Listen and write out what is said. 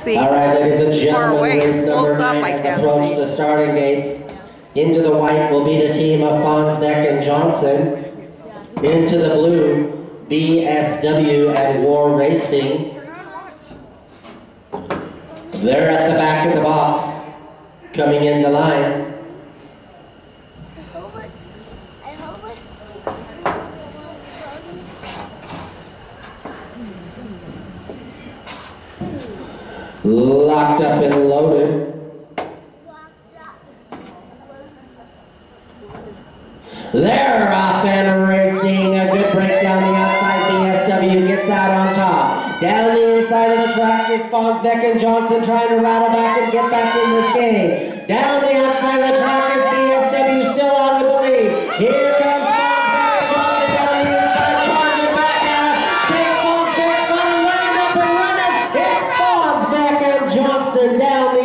see. All right, ladies and gentlemen, away. race number Close up, 9 I has can't approached see. the starting gates. Into the white will be the team of Fonnesbeck and Johnson. Into the blue, BSW and Warr Racing. They're at the back of the box, coming into line. Locked up and loaded. They're off and racing. A good break down the outside. BSW gets out on top. Down the inside of the track is Fonnesbeck and Johnson trying to rattle back and get back in this game. Down the outside of the track is BSW still on with the lead. Here comes Fonnesbeck and Johnson down the inside, charging back at him. Take Fonnesbeck's got to wind up and run it. It's Fonnesbeck and Johnson down